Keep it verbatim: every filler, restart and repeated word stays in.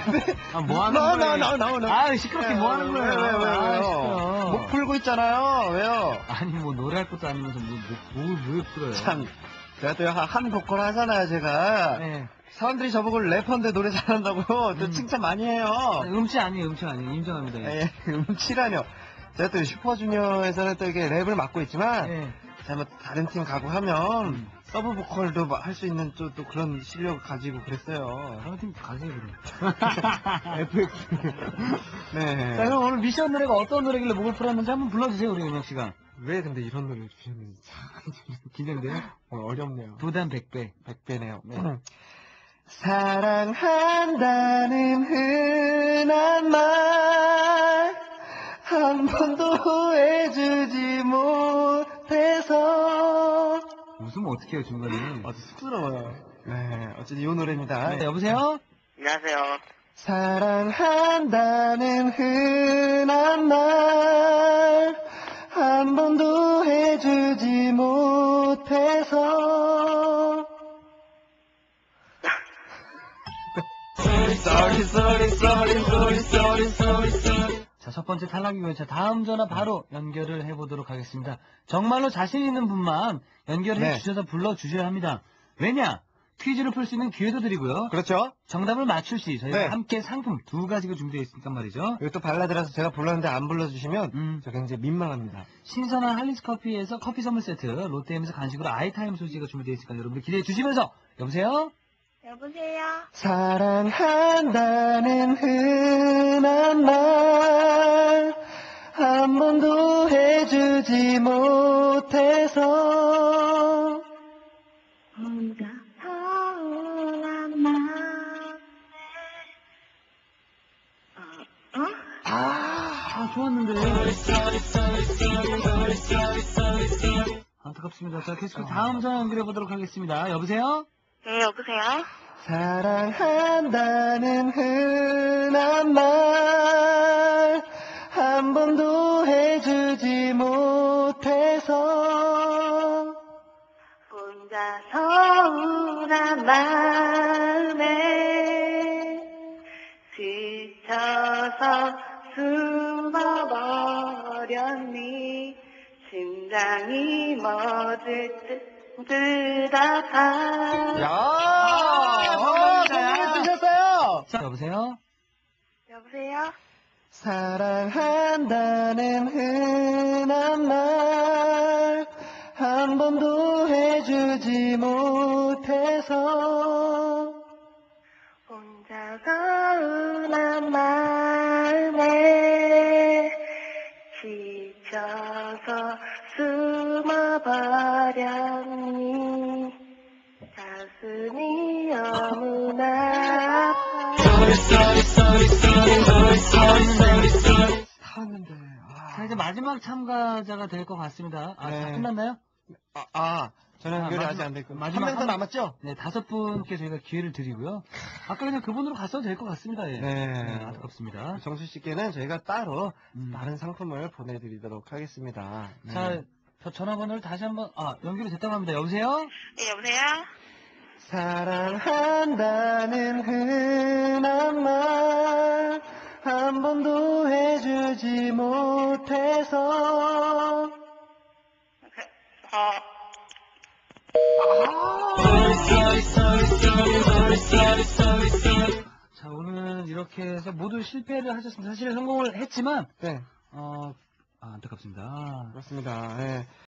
아, 뭐 하는 나, 거예요? 나, 나, 나, 나. 아, 시끄럽게 뭐 하는 거예요? 왜, 왜, 왜, 아, 왜요? 시끄러워. 목 풀고 있잖아요. 왜요? 아니, 뭐, 노래할 것도 아니면서, 뭐, 뭐, 뭘, 왜 풀어요? 참, 제가 또 한 보컬 하잖아요, 제가. 네. 사람들이 저보고 래퍼인데 노래 잘한다고 또 음. 칭찬 많이 해요. 음치 아니에요, 음치 아니에요. 인정합니다. 예. 예, 음치라뇨. 제가 또 슈퍼주니어에서는 또 이게 랩을 맡고 있지만, 예. 제가 뭐 다른 팀 가고 하면, 음. 서브 보컬도 할 수 있는 또, 또 그런 실력을 가지고 그랬어요. 다른 팀 가세요, 그럼. 에프엑스. 네. 자, 그럼 오늘 미션 노래가 어떤 노래길래 목을 풀었는지 한번 불러주세요, 우리 은혁 씨가. 왜 근데 이런 노래를 주셨는지 참 기대인데요? 어, 어렵네요. 부담 백 배. 백 배네요. 네. 사랑한다는 흔한 말 한 번도 후회주지 못해서. 웃으면 어떡해요, 중간에. 아주 쑥스러워요. 네, 어쨌든 이 노래입니다. 네, 여보세요? 안녕하세요. 사랑한다는 흔한 말 한 번도 해주지 못해서. sorry, sorry, sorry, sorry, sorry, sorry, sorry. 자, 첫 번째 탈락이고요. 자, 다음 전화 바로 연결을 해보도록 하겠습니다. 정말로 자신 있는 분만 연결해 네. 주셔서 불러주셔야 합니다. 왜냐? 퀴즈를 풀 수 있는 기회도 드리고요. 그렇죠? 정답을 맞출 시 저희가 네. 함께 상품 두 가지가 준비되어 있으니까 말이죠. 이것도 발라드라서 제가 불렀는데 안 불러주시면 음. 저 굉장히 민망합니다. 신선한 할리스 커피에서 커피 선물 세트, 롯데엠에서 간식으로 아이타임 소시지가 준비되어 있으니까 여러분들 기대해 주시면서 여보세요? 여보세요? 사랑한다는 흔한 말 한 번도 해주지 못해서. 혼자 서운한 마음에 어? 어? 아, 좋았는데. 안타깝습니다. 자, 계속 다음 전화 연결해 보도록 하겠습니다. 여보세요? 네, 여보세요? 사랑한다는 흔한 말 한 번도 해주지 못해서. 혼자 서운한 마음에 지쳐서 숨어버렸니. 심장이 멎을 듯 아파. 야, 아, 선물 주셨어요. 자, 여보세요? 여보세요? 사랑한다는 흔한 말 한 번도 해주지 못해서. 혼자 서운한 마음에 지쳐서 숨어버렸니. 가슴이 너무나 아파. 타왔는데. 자, 이제 마지막 참가자가 될 것 같습니다. 아, 다 네. 끝났나요? 아, 아 저는 아, 연결이 마지막- 아직 안 됐고. 마지막 한 명 더 한- 남았죠? 네, 다섯 분께 저희가 기회를 드리고요. 아까 그냥 그분으로 갔어도 될 것 같습니다. 예. 네. 안타깝습니다. 정수 씨께는 저희가 따로 음. 다른 상품을 보내드리도록 하겠습니다. 네. 자, 저 전화번호를 다시 한번, 아, 연결이 됐다고 합니다. 여보세요? 네, 여보세요? 사랑한다는 흔한 말 한 번도 해주지 못해서. 어, 자, 오늘 이렇게 해서 모두 실패를 하셨습니다. 사실 성공을 했지만, 네, 어, 아, 안타깝습니다. 그렇습니다. 네.